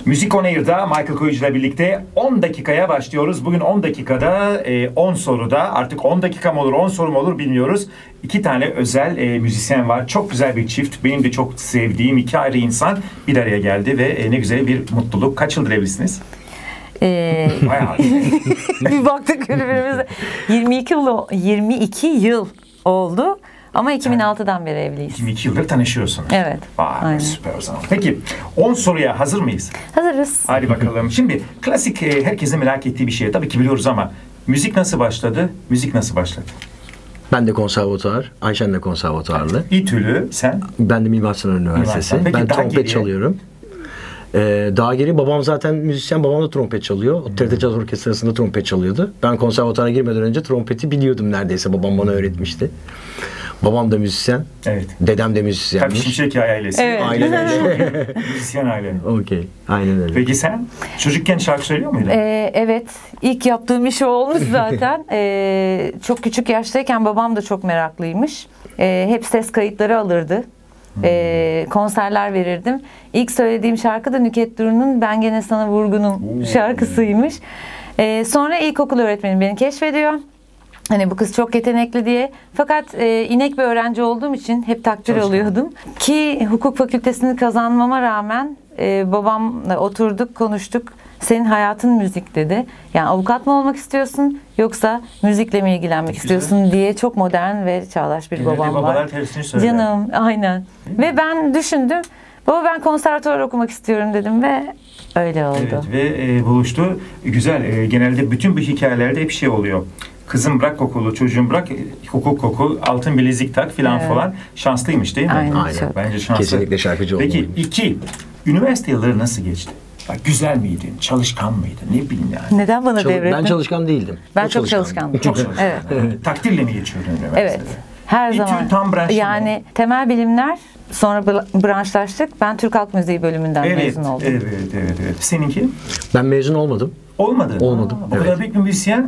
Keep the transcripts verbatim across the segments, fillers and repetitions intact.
Müzik On Air'da Michael Koyucu ile birlikte on dakikaya başlıyoruz. Bugün on dakikada on soruda, artık on dakika mı olur on soru mu olur bilmiyoruz. İki tane özel e, müzisyen var. Çok güzel bir çift. Benim de çok sevdiğim iki ayrı insan bir araya geldi ve e, ne güzel bir mutluluk. Kaç yıldır evlisiniz? Ee, Bayağı. bir baktık birbirimize. yirmi iki yıl, yirmi iki yıl oldu. Ama iki bin altıdan beri evliyiz. yirmi iki yıldır tanışıyorsunuz. Evet. Vay, süper o zaman. Peki on soruya hazır mıyız? Hazırız. Hadi bakalım. Şimdi klasik e, herkesin merak ettiği bir şey. Tabii ki biliyoruz ama müzik nasıl başladı? Müzik nasıl başladı? Ben de konservatuvar, Ayşen de konservatuvarlı. İTÜ'lü, sen? Ben de Mimar Sinan Üniversitesi. Peki, ben trompet geriye... çalıyorum. Ee, daha geri babam zaten müzisyen, babam da trompet çalıyor. Hmm. T R T Caz Orkestrası'nda trompet çalıyordu. Ben konservatuvara girmeden önce trompeti biliyordum neredeyse. Babam bana öğretmişti. Babam da müzisyen. Evet. Dedem de müzisyenmiş. Tabii Şimşek ailesi. Evet. Aynen öyle. Müzisyen aile. Okey. Aynen öyle. Peki sen çocukken şarkı söylüyor muydun? Ee, evet. İlk yaptığım iş o olmuş zaten. ee, çok küçük yaştayken babam da çok meraklıymış. Ee, hep ses kayıtları alırdı. Ee, konserler verirdim. İlk söylediğim şarkı da Nükhet Duru'nun Ben Gene Sana Vurgunum şarkısıymış. Ee, sonra ilkokul öğretmenim beni keşfediyor. Hani bu kız çok yetenekli diye. Fakat e, inek bir öğrenci olduğum için hep takdir Çalışkan. alıyordum. Ki hukuk fakültesini kazanmama rağmen e, babamla oturduk, konuştuk. Senin hayatın müzik dedi. Yani avukat mı olmak istiyorsun yoksa müzikle mi ilgilenmek istiyorsun diye çok modern ve çağdaş bir Genelde babam babalar var. tersini söyler. Canım, aynen. Ve ben düşündüm. Baba ben konservatuvar okumak istiyorum dedim ve öyle oldu. Evet ve e, buluştu. Güzel. E, genelde bütün bu hikayelerde hep şey oluyor. Kızım bırak okulu, çocuğum bırak hukuk oku, altın bilezik tak filan evet. falan. Şanslıymış değil mi? Aynen. Aynen. Bence şanslı. Kesinlikle şarkıcı olmalıymış. Peki iki, üniversite yılları nasıl geçti? Bak, güzel miydin? Çalışkan mıydın? Ne bileyim yani. Neden bana Çal- devrettin? Ben çalışkan değildim. Ben o çok çalışkandı. çalışkandım. Çok çalışkan. Evet. Evet. Takdirle mi geçiyordun üniversitede? Evet. Her İTÜ zaman. tam branşı yani mı? temel bilimler, sonra branşlaştık. Ben Türk Halk Müziği bölümünden evet, mezun oldum. Evet, evet, evet. Seninki? Ben mezun olmadım. Olmadı. Olmadım. Aa, bu kadar evet. büyük bir müzisyen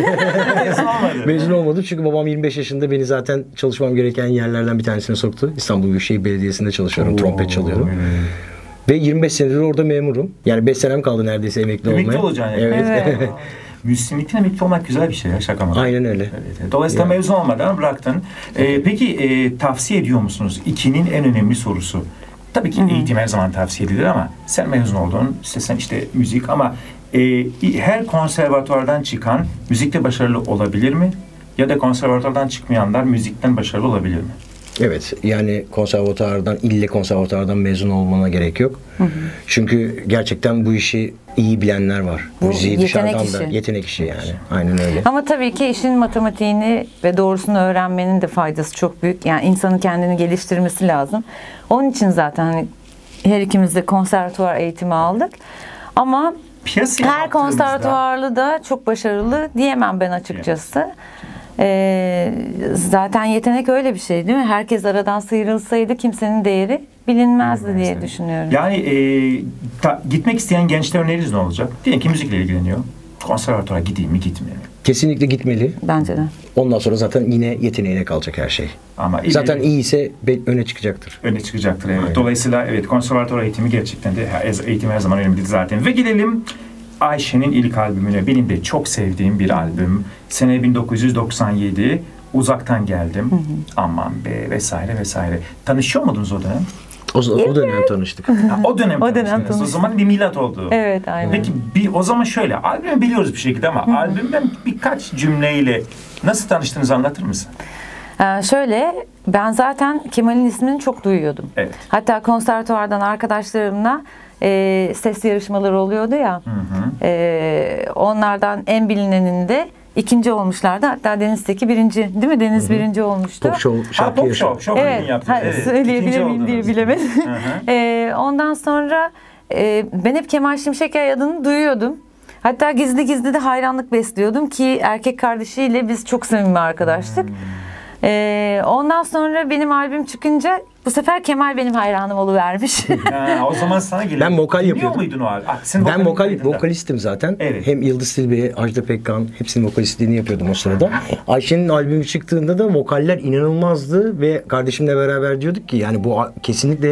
mezun olmadı. Mezun olmadım çünkü babam yirmi beş yaşında beni zaten çalışmam gereken yerlerden bir tanesine soktu. İstanbul Büyükşehir Belediyesi'nde çalışıyorum. Oo, trompet çalıyorum. Evet. Ve yirmi beş senedir orada memurum. Yani beş senem kaldı neredeyse emekli, emekli olmaya. Emekli olacaksın yani. Evet. evet. Müzisyenlikten emekli olmak güzel bir şey ya, şaka mı? Aynen öyle. Evet. Dolayısıyla yani. mezun olmadan bıraktın. Ee, peki e, tavsiye ediyor musunuz? İkinin en önemli sorusu. Tabii ki Hı-hı. eğitim her zaman tavsiye edilir ama sen mezun oldun. İşte işte müzik ama e, her konservatuvardan çıkan müzikte başarılı olabilir mi? Ya da konservatuvardan çıkmayanlar müzikten başarılı olabilir mi? Evet, yani konservatuvardan, ille konservatuvardan mezun olmana gerek yok. Hı hı. Çünkü gerçekten bu işi iyi bilenler var. Bu müziği dışarıdan işi. da yetenek işi yani. Aynen öyle. Ama tabii ki işin matematiğini ve doğrusunu öğrenmenin de faydası çok büyük. Yani insanın kendini geliştirmesi lazım. Onun için zaten hani her ikimiz de konservatuvar eğitimi aldık. Ama Piyasaya her konservatuvarlı da çok başarılı diyemem ben açıkçası. Evet. Ee, zaten yetenek öyle bir şey değil mi? Herkes aradan sıyrılsaydı kimsenin değeri bilinmezdi Bilmez diye tabii. düşünüyorum. Yani e, ta, gitmek isteyen gençler öneriniz ne olacak? Diyelim ki müzikle ilgileniyor. Konservatuvara gideyim mi gitmeyeyim mi? Kesinlikle gitmeli. Bence de. Ondan sonra zaten yine yeteneğine kalacak her şey. Ama zaten iyi ise öne çıkacaktır. Öne çıkacaktır evet. Aynen. Dolayısıyla evet konservatuvar eğitimi gerçekten de eğitim her zaman önemlidir zaten. Ve gidelim Ayşe'nin ilk albümüne. Benim de çok sevdiğim bir albüm. Sene bin dokuz yüz doksan yedi. Uzaktan geldim. Hı hı. Aman be vesaire vesaire. Tanışıyor muydunuz o dönem? O, o dönem tanıştık. Ha, o dönem o dönem tanıştınız. O zaman bir milat oldu. Evet aynen. Peki bir, o zaman şöyle albümü biliyoruz bir şekilde ama hı hı. albümden birkaç cümleyle nasıl tanıştığınızı anlatır mısın? Ee, şöyle ben zaten Kemal'in ismini çok duyuyordum. Evet. Hatta konservatuvardan arkadaşlarımla e, ses yarışmaları oluyordu ya. Hı hı. E, onlardan en bilineninde ikinci olmuşlardı. Hatta Deniz'teki birinci, değil mi? Deniz hı hı. birinci olmuştu. Pop Show şarkı ha, Pop Show, show evet. yaptı. Ha, evet. Söyleyebilir miyim diye bilemedim. e, ondan sonra e, ben hep Kemal Şimşekay adını duyuyordum. Hatta gizli gizli de hayranlık besliyordum ki erkek kardeşiyle biz çok samimi arkadaştık. Hmm. Ee, ondan sonra benim albüm çıkınca bu sefer Kemal benim hayranım oluvermiş. Ha, o zaman sana geliyor. Ben vokal yapıyordum. muydun o abi? Ah, ben vokal vokalistim zaten. Evet. Hem Yıldız Tilbe, Ajda Pekkan hepsinin vokalistliğini yapıyordum o sırada. Ayşe'nin albümü çıktığında da vokaller inanılmazdı ve kardeşimle beraber diyorduk ki yani bu kesinlikle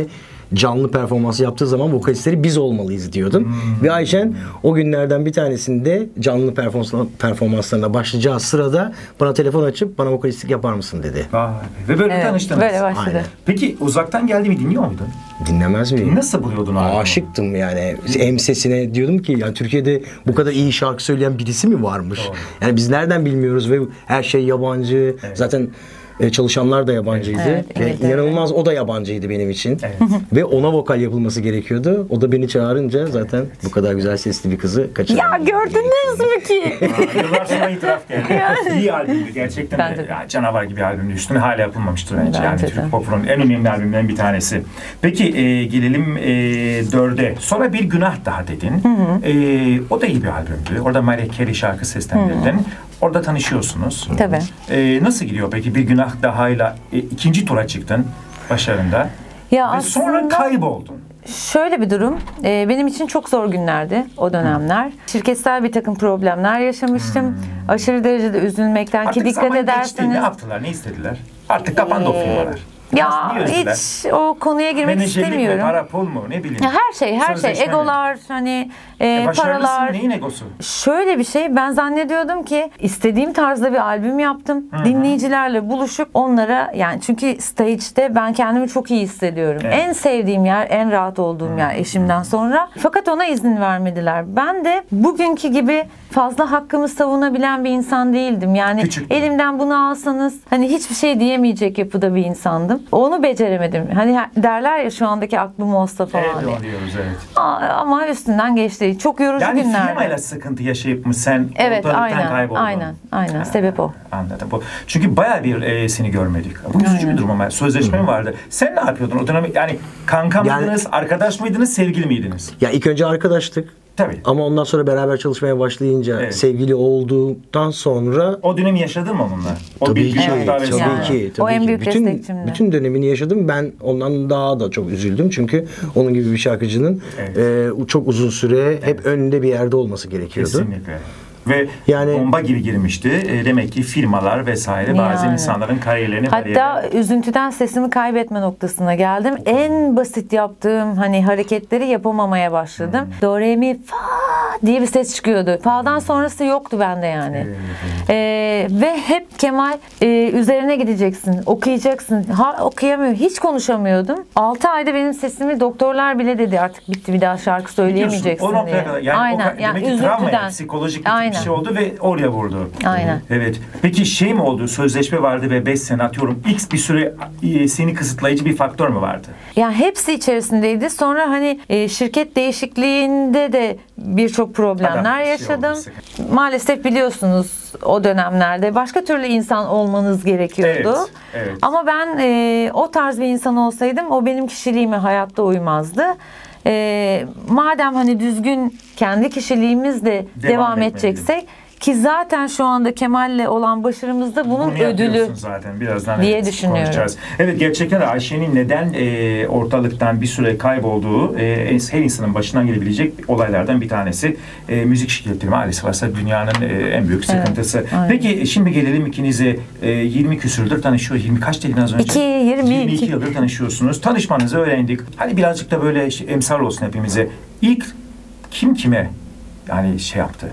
canlı performansı yaptığı zaman vokalistleri biz olmalıyız diyordum. Hmm. Ve Ayşen o günlerden bir tanesinde canlı performanslarına başlayacağı sırada bana telefon açıp bana vokalistlik yapar mısın dedi. Vay. Ve böyle evet, tanıştınız. Böyle başladı. Aynen. Peki uzaktan geldi mi dinliyor muydun? Dinlemez miyim? Nasıl buluyordun abi? Aşıktım yani. Hem sesine diyordum ki yani Türkiye'de bu kadar iyi şarkı söyleyen birisi mi varmış? Doğru. Yani biz nereden bilmiyoruz ve her şey yabancı. Evet. Zaten çalışanlar da yabancıydı. Evet, ve evet, inanılmaz evet. O da yabancıydı benim için. Evet. Ve ona vokal yapılması gerekiyordu. O da beni çağırınca zaten evet. Bu kadar güzel sesli bir kızı kaçırdım. Ya gördünüz mü ki? Aa, yıllar sonra itiraf geldi. İyi albümdü gerçekten. Bence Ya, canavar gibi albümdü. Üstüne hala yapılmamıştır bence. Bence Yani de. Türk pop'un en önemli albümlerinden bir tanesi. Peki e, gelelim e, dörde. Sonra Bir Günah Daha dedin. Hı hı. E, o da iyi bir albümdü. Orada Mariah Carey şarkı seslendirdin. Orada tanışıyorsunuz. Tabii. Ee, nasıl gidiyor peki? Bir Günah Daha'yla e, ikinci tura çıktın başarında. Ya Ve aslında sonra kayboldun. Şöyle bir durum. E, benim için çok zor günlerdi o dönemler. Hmm. Şirketsel bir takım problemler yaşamıştım. Hmm. Aşırı derecede üzülmekten Artık ki dikkat ederseniz. Geçti. Ne yaptılar? Ne istediler? Artık kapandı ee, o firmalar. Ya hiç o konuya girmek Menajerlik istemiyorum. Mi, para pul mu ne bileyim. Ya her şey her şey egolar hani e, e, paralar. Neyin egosu? Şöyle bir şey ben zannediyordum ki istediğim tarzda bir albüm yaptım. Hı-hı. Dinleyicilerle buluşup onlara yani çünkü stage'de ben kendimi çok iyi hissediyorum. Evet. En sevdiğim yer, en rahat olduğum Hı-hı. yer eşimden sonra. Fakat ona izin vermediler. Ben de bugünkü gibi fazla hakkımı savunabilen bir insan değildim. Yani Küçük. Elimden bunu alsanız hani hiçbir şey diyemeyecek yapıda bir insandım. Onu beceremedim. Hani derler ya şu andaki aklım olsa falan. Evet diye. Diyoruz evet. Ama üstünden geçti. Çok yorucu yani günlerdi. Yani firmayla sıkıntı yaşayıp mı sen evet, ortalıktan kayboldun? Aynen. Aynen. Ha, sebep o. Anladım. Bu. Çünkü bayağı bir e, seni görmedik. Bu üzücü bir durum ama. Sözleşme mi vardı? Sen ne yapıyordun? O dönem yani kanka yani, mıydınız? Arkadaş mıydınız? Sevgili miydiniz? Ya ilk önce arkadaştık. Tabii. Ama ondan sonra beraber çalışmaya başlayınca evet. sevgili olduktan sonra o dönemi yaşadın mı onunla? O tabii ki, tabii yani. ki, tabii o en büyük bütün, destekçimdi. Bütün dönemini yaşadım. Ben ondan daha da çok üzüldüm. Çünkü onun gibi bir şarkıcının evet. e, çok uzun süre evet. hep önünde bir yerde olması gerekiyordu. Kesinlikle. Ve yani, bomba gibi girmişti. E, demek ki firmalar vesaire yani. Bazı insanların kariyerlerini hatta kariyerlerini... üzüntüden sesimi kaybetme noktasına geldim. En basit yaptığım hani hareketleri yapamamaya başladım. Hmm. Do, re, mi, fa diye bir ses çıkıyordu. Fa'dan sonrası yoktu bende yani. Evet, evet. Ee, ve hep Kemal e, üzerine gideceksin, okuyacaksın. Ha, okuyamıyor. Hiç konuşamıyordum. altı ayda benim sesimi doktorlar bile dedi artık bitti bir daha şarkı söyleyemeyeceksin o diye. Kadar, yani aynen. O, yani demek ki travma yani, psikolojik bir şey oldu ve oraya vurdu. Aynen. Evet. Peki şey mi oldu? Sözleşme vardı ve beş sene atıyorum. X bir süre e, seni kısıtlayıcı bir faktör mü vardı? Ya hepsi içerisindeydi. Sonra hani e, şirket değişikliğinde de birçok problemler Adam, yaşadım. Şey Maalesef biliyorsunuz o dönemlerde başka türlü insan olmanız gerekiyordu. Evet, evet. Ama ben e, o tarz bir insan olsaydım o benim kişiliğime hayatta uymazdı. E, madem hani düzgün kendi kişiliğimizle devam, devam edeceksek ki zaten şu anda Kemal'le olan başarımızda bunun Bunu ödülü zaten. Birazdan diye evet, düşünüyorum. Konuşacağız. Evet gerçekten Ayşe'nin neden e, ortalıktan bir süre kaybolduğu e, her insanın başından gelebilecek olaylardan bir tanesi. E, müzik şirketleri maalesef varsa dünyanın e, en büyük sıkıntısı. Evet, peki şimdi gelelim ikinize e, yirmi küsürdür tanışıyor. yirmi kaç dedin az önce? iki, yirmi iki. yirmi iki yıldır tanışıyorsunuz. Tanışmanızı öğrendik. Hani birazcık da böyle şey, emsal olsun hepimize. İlk kim kime yani şey yaptı?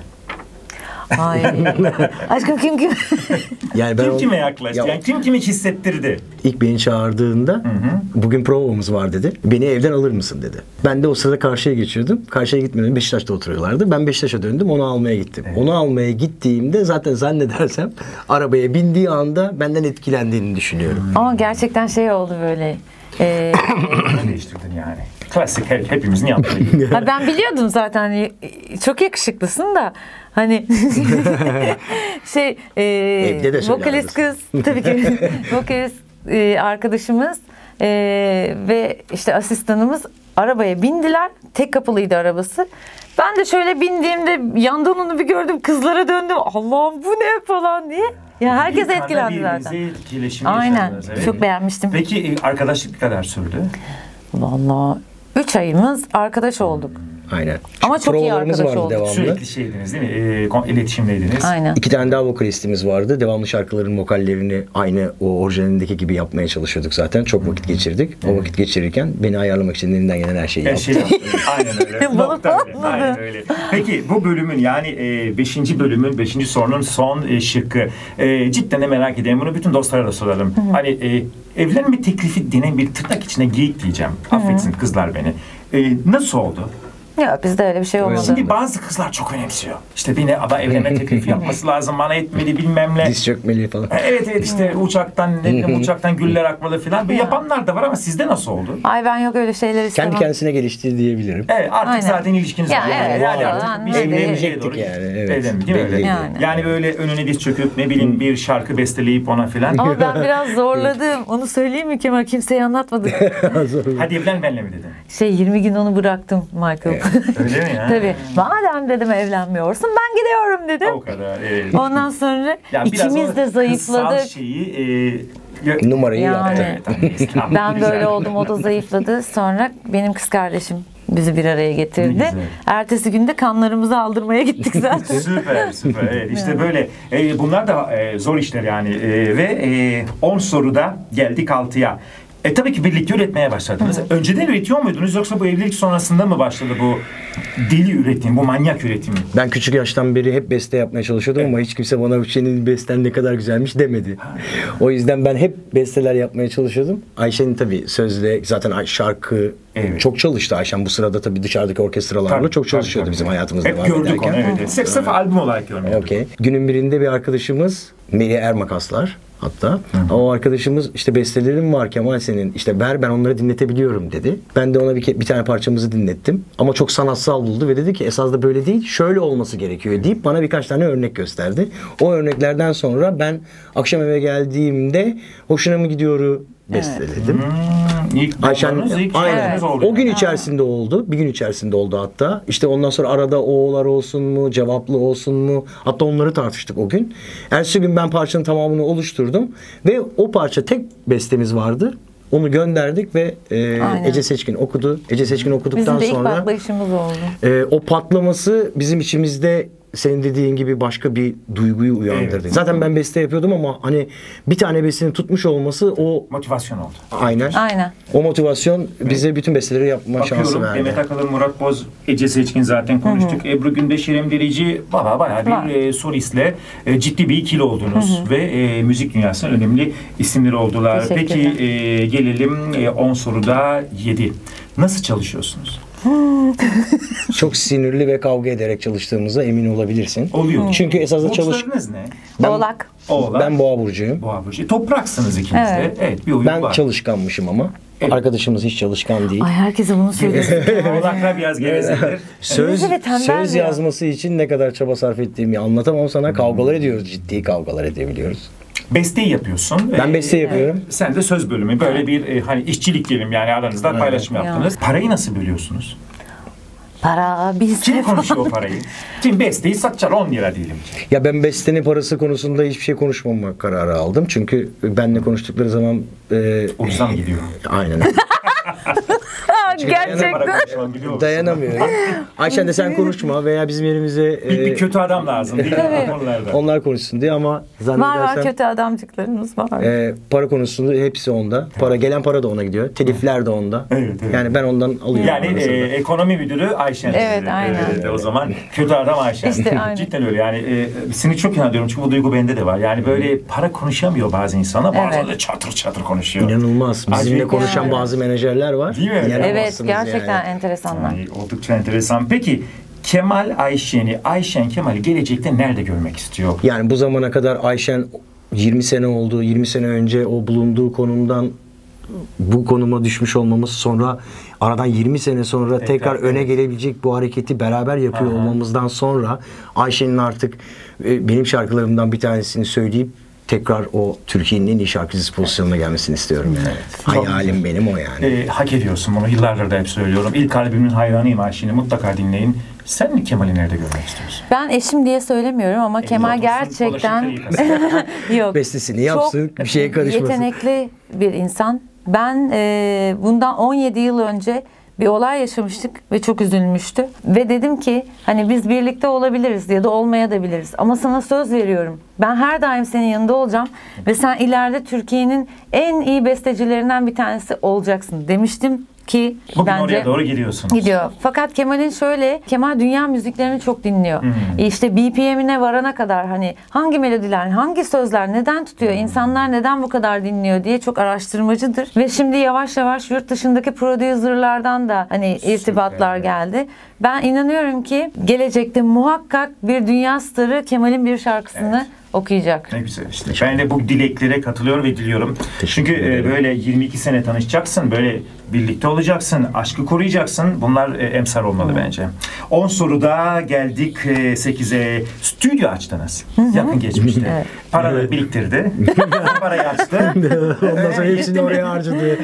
Ay. Aşkım kim kim? Yani ben kim kime yaklaştı? Ya, yani kim kimi hissettirdi? İlk beni çağırdığında hı hı. bugün provamız var dedi. Beni evden alır mısın dedi. Ben de o sırada karşıya geçiyordum. Karşıya gitmeden Beşiktaş'ta oturuyorlardı. Ben Beşiktaş'a döndüm. Onu almaya gittim. Evet. Onu almaya gittiğimde zaten zannedersem arabaya bindiği anda benden etkilendiğini düşünüyorum. Hmm. Ama gerçekten şey oldu böyle. Ee, ne değiştirdin yani? Klasik hepimizin yaptığı gibi. Ben biliyordum zaten çok yakışıklısın da hani şey e, vokalist kız tabii ki vokalist e, arkadaşımız e, ve işte asistanımız arabaya bindiler. Tek kapılıydı arabası. Ben de şöyle bindiğimde yandan onu bir gördüm. Kızlara döndüm. Allah'ım bu ne falan diye. Ya herkes etkilendi zaten. Aynen. Evet. Çok beğenmiştim. Peki arkadaşlık ne kadar sürdü? Vallahi üç ayımız arkadaş olduk. Aynen. Ama çok iyi Provalarımız arkadaş vardı olduk. devamlı. Sürekli şeydiniz değil mi? E, kon- iletişimdeydiniz. Aynen. İki tane daha vokalistimiz vardı. Devamlı şarkıların vokallerini aynı o orijinalindeki gibi yapmaya çalışıyorduk zaten. Çok vakit geçirdik. O vakit geçirirken beni ayarlamak için elinden gelen her şeyi Her yaptım. şey yaptınız. Aynen öyle. Balık Nokta öyle. patladı. Aynen öyle. Peki bu bölümün yani e, beşinci bölümün beşinci sorunun son e, şıkkı. E, cidden de merak ediyorum. Bunu bütün dostlara da soralım. Hani e, evlenme teklifi denen bir tırnak içine geyik diyeceğim. Affetsin kızlar beni. E, nasıl oldu? Ya bizde öyle bir şey olmadı. Şimdi bazı kızlar çok önemsiyor. İşte beni ada evlenme teklifi yapması lazım. Bana etmedi bilmem ne. Diz çökmeli falan. Evet evet işte uçaktan ne bileyim uçaktan güller akmalı falan. Böyle yapanlar da var ama sizde nasıl oldu? Ay ben yok öyle şeyler istemem. Kendi kendisine gelişti diyebilirim. Evet artık Aynen. zaten ilişkiniz Ya var. evet, yani var. artık bir Aynen. şeye Evlenecektik doğru yani, evet. Evlen, değil mi öyle? Belliydi. Yani. Yani. böyle önüne diz çöküp ne bileyim bir şarkı besteleyip ona filan. Ama ben biraz zorladım. Onu söyleyeyim mi Kemal? Kimseye anlatmadık. Hadi evlen benimle mi dedin? Şey yirmi gün onu bıraktım Michael. Öyle mi ya? Tabii. Madem dedim evlenmiyorsun ben gidiyorum dedim. O kadar. Evet. Ondan sonra Ya biraz ikimiz o de zayıfladık. kıssal şeyi e, ya- Numarayı Yani. yaptı. Evet, tabii, eski abi, Ben güzel. böyle oldum, o da zayıfladı. Sonra benim kız kardeşim bizi bir araya Ne getirdi. güzel. Ertesi günde kanlarımızı aldırmaya gittik zaten. Süper süper. Evet, işte böyle e, bunlar da e, zor işler yani E, ve on soruda geldik altıya. E tabii ki birlikte üretmeye başladınız. Önceden üretiyor muydunuz yoksa bu evlilik sonrasında mı başladı bu deli üretim, bu manyak üretimi? Ben küçük yaştan beri hep beste yapmaya çalışıyordum ama hiç kimse bana senin besten ne kadar güzelmiş demedi. O yüzden ben hep besteler yapmaya çalışıyordum. Ayşe'nin tabii sözle zaten ay- şarkı Evet. çok çalıştı. Ayşen bu sırada tabii dışarıdaki orkestralarla Tabii, çok çalışıyordu tabii, bizim tabii. hayatımızda Hep devam gördük ederken. onu evet. Sırf sırf albüm olarak görmüyorduk. Okey. Günün birinde bir arkadaşımız Melih Ermakaslar hatta. O arkadaşımız işte bestelerim var Kemal senin işte ver ben onları dinletebiliyorum dedi. Ben de ona bir, ke- bir tane parçamızı dinlettim. Ama çok sanatsal buldu ve dedi ki esas da böyle değil şöyle olması gerekiyor deyip bana birkaç tane örnek gösterdi. O örneklerden sonra ben akşam eve geldiğimde hoşuna mı gidiyoru besteledim. Hmm, ilk Ayşen bulmanız, ilk aynen. şarkınız oldu. O gün yani. içerisinde oldu. Bir gün içerisinde oldu hatta. İşte ondan sonra arada o'lar olsun mu, cevaplı olsun mu? Hatta onları tartıştık o gün. Ertesi gün ben parçanın tamamını oluşturdum ve o parça tek bestemiz vardı. Onu gönderdik ve e, Aynen. Ece Seçkin okudu. Ece Seçkin okuduktan Bizim de ilk sonra patlayışımız oldu. e, o patlaması bizim içimizde senin dediğin gibi başka bir duyguyu uyandırdı. Evet. Zaten ben beste yapıyordum ama hani bir tane bestenin tutmuş olması o Motivasyon oldu. aynen. Aynen. O motivasyon bize bütün besteleri yapma şansı Bakıyorum verdi. Demet Akalın, Murat Boz, Ece Seçkin zaten konuştuk. Ebru Gündeş, İrem Derici baba bayağı Var. bir e, solistle e, ciddi bir ikili oldunuz ve e, müzik dünyasının önemli isimleri oldular. Peki Teşekkürler. e, gelelim on soruda yedi. Nasıl çalışıyorsunuz? Çok sinirli ve kavga ederek çalıştığımıza emin olabilirsin. Oluyor. Çünkü esasında çalış... Burçlarınız ne? Ben- Oğlak. Oğlak. Ben boğa burcuyum. Boğa burcu. Topraksınız ikiniz de. Evet. Evet bir uyum Ben var. çalışkanmışım ama. Evet. Arkadaşımız hiç çalışkan değil. Ay herkese bunu söylüyorsun. Oğlaklar biraz gevezedir. Söz, Evet, tembel söz ya. yazması için ne kadar çaba sarf ettiğimi anlatamam sana. Kavgalar ediyoruz. Ciddi kavgalar edebiliyoruz. Besteyi yapıyorsun. Ben Ee, beste yapıyorum. Sen de söz bölümü. Böyle bir e, hani işçilik diyelim yani aranızda paylaşım Evet. yaptınız. Parayı nasıl bölüyorsunuz? Para biz Kim konuşuyor o parayı? Kim besteyi satacak on lira diyelim ki. Ya ben bestenin parası konusunda hiçbir şey konuşmama kararı aldım. Çünkü benle konuştukları zaman... E, Ucuzdan mı gidiyor? aynen. Para Gerçekten. konuşmam biliyor musun? Dayanamıyorum. Ayşen de sen konuşma veya bizim yerimize... Bir, e, bir kötü adam lazım değil mi bu konularda? onlar konuşsun diye ama Var zannedersem... var kötü adamcıklarımız var. E, para konusunda hepsi onda. Para gelen para da ona gidiyor. Telifler de onda. Evet, evet. Yani ben ondan alıyorum. Yani arasında. e, ekonomi müdürü Ayşen. Evet, size. aynen. Evet, o zaman kötü adam Ayşen. İşte, aynen. Cidden öyle yani e, seni çok iyi anlıyorum çünkü bu duygu bende de var. Yani böyle para konuşamıyor bazı insanlar bazıları Evet. da çatır çatır konuşuyor. İnanılmaz. Bizimle Acayip konuşan yani. bazı menajerler var. Değil mi? Evet İnanamazsınız gerçekten yani. enteresanlar. Yani oldukça enteresan. Peki Kemal Ayşen'i, Ayşen Kemal'i gelecekte nerede görmek istiyor? Yani bu zamana kadar Ayşen yirmi sene oldu. yirmi sene önce o bulunduğu konumdan bu konuma düşmüş olmamız sonra aradan yirmi sene sonra Evet, tekrar evet. öne gelebilecek bu hareketi beraber yapıyor Aha. olmamızdan sonra Ayşe'nin artık e, benim şarkılarımdan bir tanesini söyleyip tekrar o Türkiye'nin en iyi şarkıcısı pozisyonuna gelmesini istiyorum yani. Çok Hayalim benim o yani. E, hak ediyorsun bunu. Yıllardır da hep söylüyorum. İlk albümün hayranıyım Ayşen'i. Mutlaka dinleyin. Sen Kemal'i nerede görmek istiyorsun? Ben eşim diye söylemiyorum ama Kemal otursun, gerçekten bulaşıkları yıkasın. yok. Bestesini yapsın, Çok bir şeye karışmasın. yetenekli bir insan. Ben e, bundan on yedi yıl önce bir olay yaşamıştık ve çok üzülmüştü. Ve dedim ki hani biz birlikte olabiliriz ya da olmayabiliriz ama sana söz veriyorum. Ben her daim senin yanında olacağım ve sen ileride Türkiye'nin en iyi bestecilerinden bir tanesi olacaksın demiştim ki bugün bence oraya doğru gidiyorsunuz. gidiyor. Fakat Kemal'in şöyle, Kemal dünya müziklerini çok dinliyor. Hmm. İşte B P M'ine varana kadar hani hangi melodiler, hangi sözler neden tutuyor, hmm. insanlar neden bu kadar dinliyor diye çok araştırmacıdır. Ve şimdi yavaş yavaş yurt dışındaki prodüserlerden de hani irtibatlar geldi. Ben inanıyorum ki gelecekte muhakkak bir dünya starı Kemal'in bir şarkısını evet. okuyacak. Ne güzel işte. Ben de bu dileklere katılıyorum ve diliyorum. Çünkü e, böyle yirmi iki sene tanışacaksın, böyle birlikte olacaksın, aşkı koruyacaksın. Bunlar e, emsal olmalı hmm. bence. on soruda geldik e, sekize. Stüdyo açtınız. Hmm. Yakın geçmişte. Evet. Para evet. biriktirdi. Parayı açtı. Ondan sonra hepsini oraya harcadı.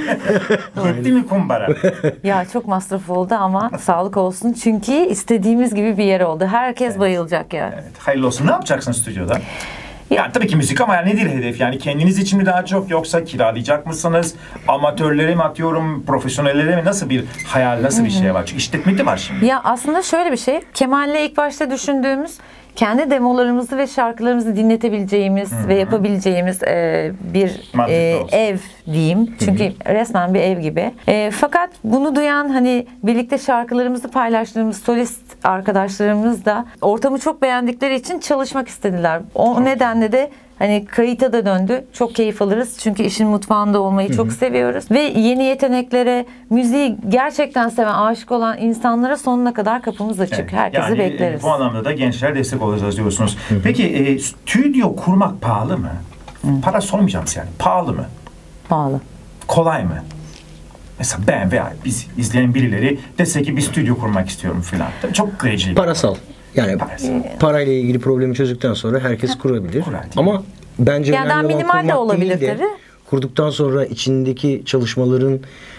Yetti mi kumbara? Ya çok masraf oldu ama sağlık olsun. Çünkü istediğimiz gibi bir yer oldu. Herkes evet. bayılacak yani. Evet. Hayırlı olsun. Ne yapacaksın stüdyoda? Yani tabii ki müzik ama yani nedir hedef? Yani kendiniz için mi daha çok yoksa kiralayacak mısınız? Amatörlere mi atıyorum, profesyonellere mi? Nasıl bir hayal, nasıl bir şey var? Çünkü işletme de var şimdi. Ya aslında şöyle bir şey. Kemal'le ilk başta düşündüğümüz kendi demolarımızı ve şarkılarımızı dinletebileceğimiz Hı-hı. ve yapabileceğimiz e, bir e, ev diyeyim. Çünkü Hı-hı. resmen bir ev gibi. E, fakat bunu duyan hani birlikte şarkılarımızı paylaştığımız solist arkadaşlarımız da ortamı çok beğendikleri için çalışmak istediler. O çok nedenle de hani kayıta da döndü. Çok keyif alırız. Çünkü işin mutfağında olmayı Hı-hı. çok seviyoruz. Ve yeni yeteneklere, müziği gerçekten seven, aşık olan insanlara sonuna kadar kapımız açık. Evet. Herkesi yani, bekleriz. E, bu anlamda da gençler destek olacağız diyorsunuz. Hı-hı. Peki e, stüdyo kurmak pahalı mı? Hı. Para sormayacağım size yani. Pahalı mı? Pahalı. Kolay mı? Mesela ben veya biz izleyen birileri dese ki bir stüdyo kurmak istiyorum filan. Çok kreatif. Parasal. Yani Parasal. Parayla ilgili problemi çözdükten sonra herkes kurabilir. Ama bence yani önemli olan kurmak de olabilir değil de, tabii. kurduktan sonra içindeki çalışmaların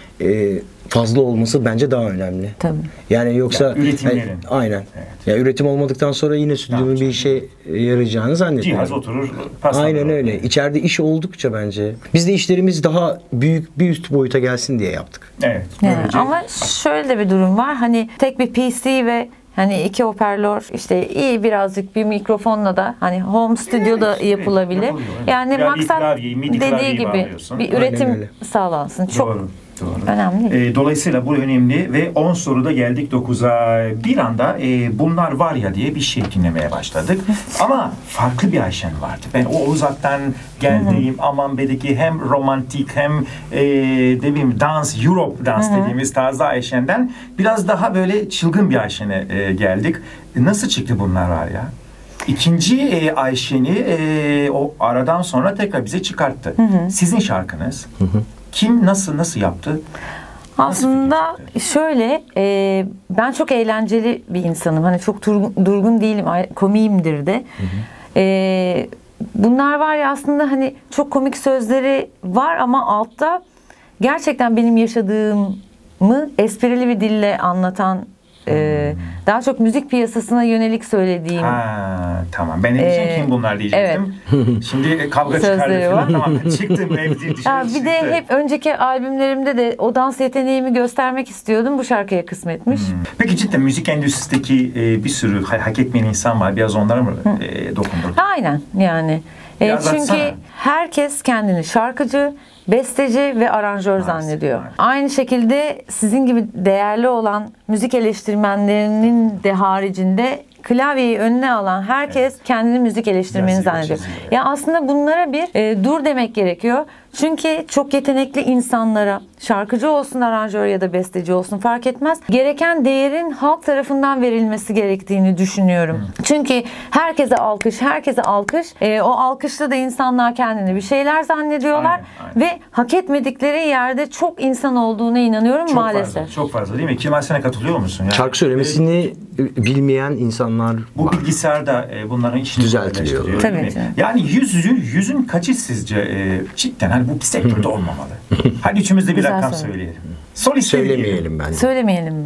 e, fazla olması bence daha önemli. Tabii. Yani yoksa yani üretimlerin. Yani, aynen. Evet. Ya üretim olmadıktan sonra yine stüdyonun bir işe yarayacağını zannetmiyorum. Cihaz oturur. Aynen öyle. İçeride iş oldukça bence. Biz de işlerimiz daha büyük bir üst boyuta gelsin diye yaptık. Evet. Yani, ama şöyle de bir durum var. Hani tek bir P C ve hani iki hoparlör, işte iyi birazcık bir mikrofonla da hani home stüdyoda evet, yapılabilir. Evet, yani ya maksat klavye, dediği gibi bir üretim sağlansın. Çok Doğru. Doğru. önemli. E, dolayısıyla bu önemli ve on soruda geldik dokuza. Bir anda e, bunlar var ya diye bir şey dinlemeye başladık. Ama farklı bir Ayşen vardı. Ben o uzaktan geldiğim aman bedeki hem romantik hem e, dediğim dans, Europe dans Hı-hı. dediğimiz tarzda Ayşen'den biraz daha böyle çılgın bir Ayşen'e e, geldik. E, nasıl çıktı bunlar var ya? İkinci e, Ayşen'i e, o aradan sonra tekrar bize çıkarttı. Hı-hı. Sizin şarkınız. Hı-hı. Kim nasıl nasıl yaptı? Aslında şöyle e, ben çok eğlenceli bir insanım. Hani çok durgun, durgun değilim. Komiyimdir de. Hı hı. E, bunlar var ya aslında hani çok komik sözleri var ama altta gerçekten benim yaşadığımı esprili bir dille anlatan Ee, daha çok müzik piyasasına yönelik söylediğim. Ha, tamam. Ben de diyeceğim ee, kim bunlar diyecektim. Evet. Şimdi kavga çıkardı falan. Tamam. Çıktım evde dışarı Bir de hep önceki albümlerimde de o dans yeteneğimi göstermek istiyordum. Bu şarkıya kısmetmiş. Hmm. Peki cidden müzik endüstrisindeki e, bir sürü hak etmeyen insan var. Biraz onlara mı e, dokundurdun? Aynen yani. E, çünkü atsana. Herkes kendini şarkıcı, besteci ve aranjör Maalesef, zannediyor. Maalesef. Aynı şekilde sizin gibi değerli olan müzik eleştirmenlerinin de haricinde klavyeyi önüne alan herkes evet. kendini müzik eleştirmeni Biraz zannediyor. Ya yani aslında bunlara bir e, dur demek gerekiyor. Çünkü çok yetenekli insanlara, şarkıcı olsun, aranjör ya da besteci olsun fark etmez, gereken değerin halk tarafından verilmesi gerektiğini düşünüyorum. Hı. Çünkü herkese alkış, herkese alkış. E, o alkışla da insanlar kendini bir şeyler zannediyorlar. Aynen, aynen. Ve hak etmedikleri yerde çok insan olduğuna inanıyorum çok maalesef. Fazla, çok fazla değil mi? Kemal sana katılıyor musun? Yani, şarkı söylemesini e, bilmeyen insanlar bu var. bilgisayarda e, bunların işini düzeltiliyor. Tabii. Yani yüzün, yüzün kaçı sizce e, cidden hani bu sektörde olmamalı. Hadi üçümüz de bir Güzel rakam söyle. söyleyelim. Solist söylemeyelim bence. Söylemeyelim mi?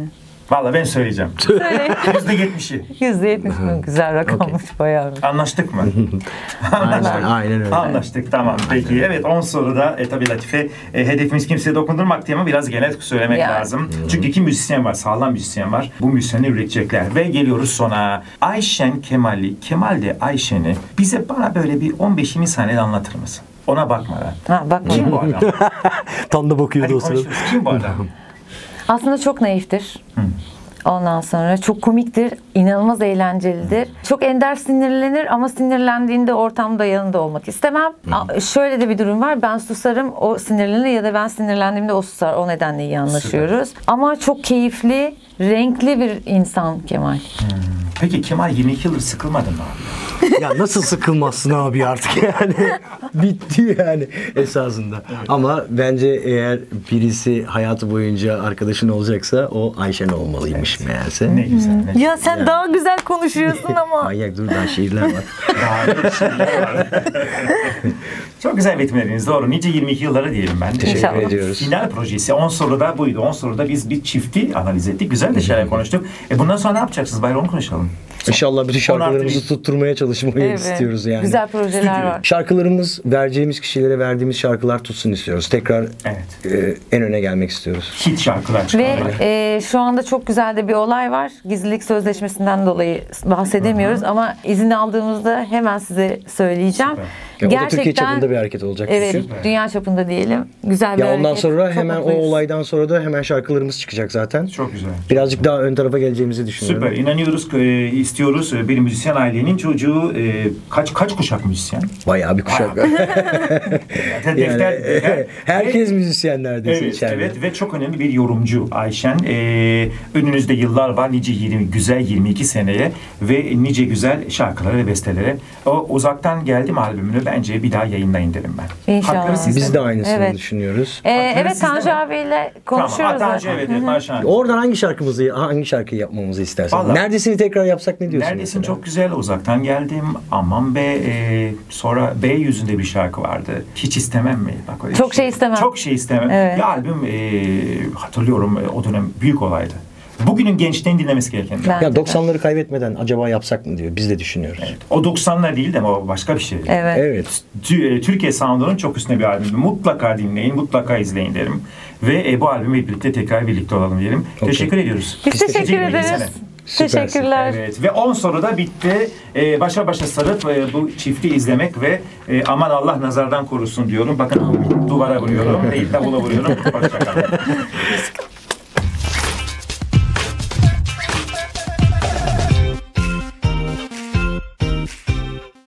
Vallahi ben söyleyeceğim. Söyle. yüzde yetmişi. yüzde yetmiş mi? Güzel rakammış bayağı. Anlaştık mı? Aynen, aynen öyle. Anlaştık, tamam. Peki, evet, on soruda e, tabii Latife, e, hedefimiz kimseye dokundurmak diye ama biraz genel söylemek Yani. lazım. Çünkü iki müzisyen var, sağlam müzisyen var. Bu müzisyenleri üretecekler. Ve geliyoruz sona. Ayşen Kemal'i, Kemal de Ayşen'i bize bana böyle bir on beş yirmi saniyede anlatır mısın? Ona bakmadan. Ha, bakma. Kim bu adam? Tam da bakıyordu Hadi o sırada. konuşuruz. Kim bu adam? Aslında çok naiftir. Ondan sonra çok komiktir, inanılmaz eğlencelidir. Çok ender sinirlenir ama sinirlendiğinde ortamda yanında olmak istemem. A- Şöyle de bir durum var. Ben susarım, o sinirlenir ya da ben sinirlendiğimde o susar. O nedenle iyi anlaşıyoruz. Ama çok keyifli, renkli bir insan Kemal. Peki Kemal yirmi iki yıldır sıkılmadın mı abi? Ya nasıl sıkılmazsın abi artık yani. Bitti yani esasında. Ama bence eğer birisi hayatı boyunca arkadaşın olacaksa o Ayşen olmalıymış meğerse. Ne güzel. Ne güzel. Ya sen daha güzel konuşuyorsun ama. Manyak, dur daha şiirler var. Daha bir şeyler var. Çok güzel betimlediniz, doğru. Nice yirmi iki yıllara diyelim ben. Teşekkür İnşallah. ediyoruz. Final projesi on soruda buydu. on soruda biz bir çifti analiz ettik. Güzel de şeyler konuştuk. E bundan sonra ne yapacaksınız? Bayram onu konuşalım. İnşallah bütün şarkılarımızı artı tutturmaya çalışmayı Evet. istiyoruz yani. Güzel projeler Stüdyo. var. Şarkılarımız, vereceğimiz kişilere verdiğimiz şarkılar tutsun istiyoruz. Tekrar Evet. e, en öne gelmek istiyoruz. Hit şarkılar Ve çıkardılar. e, şu anda çok güzel de bir olay var. Gizlilik sözleşmesinden dolayı bahsedemiyoruz ama izin aldığımızda hemen size söyleyeceğim. Süper. Ya o da Türkiye çapında bir hareket olacak. Evet, Süper. dünya çapında diyelim. Güzel bir Ya ondan hareket. sonra Çok hemen o mutluyuz. olaydan sonra da hemen şarkılarımız çıkacak zaten. Çok güzel. Birazcık daha ön tarafa geleceğimizi düşünüyorum. Süper. İnanıyoruz, e, istiyoruz. E, Bir müzisyen ailenin çocuğu e, kaç kaç kuşak müzisyen? Bayağı bir kuşak. Defter, yani, defter- herkes müzisyen neredeyse Evet, içeride. evet ve çok önemli bir yorumcu Ayşen. Ee, önünüzde yıllar var, nice yirmi, güzel yirmi iki seneye ve nice güzel şarkılara ve bestelere. O Uzaktan Geldim albümünü bence bir daha yayınlayın derim ben. İnşallah. Hakları sizde Biz mi? de aynısını Evet. düşünüyoruz. Ee, Hakları evet sizde Tanju mi? abiyle Tamam, konuşuyoruz Tanju, zaten. evet, Hı evet, hı. Ayşen. Oradan hangi şarkımızı, hangi şarkıyı yapmamızı istersen. Vallahi- Neredesini tekrar yapsak ne diyorsun? Neredesin mesela? çok güzel, Uzaktan Geldim, Aman Be, e, sonra B yüzünde bir şarkı vardı. Hiç istemem mi? Bak, öyle Çok Şey İstemem. Çok şey istemem. Evet. Bir albüm e, hatırlıyorum, e, o dönem büyük olaydı. Bugünün gençliğin dinlemesi gereken. bir Ben- Ya doksanları kaybetmeden acaba yapsak mı diyor. Biz de düşünüyoruz. Evet. O doksanlar değil de o başka bir şey. Evet. Evet. Tü- Türkiye Sound'unun çok üstüne bir albüm. Mutlaka dinleyin, mutlaka izleyin derim. Ve e, bu albümle birlikte tekrar birlikte olalım diyelim. Okey. Teşekkür ediyoruz. Biz teşekkür Nice yirmi iki ederiz. sene. Süpersin. Teşekkürler. Evet ve on soruda bitti. Ee, başa başa sarıp e, bu çifti izlemek ve e, aman Allah nazardan korusun diyorum. Bakın duvara vuruyorum, değil davula vuruyorum. Hoşçakalın.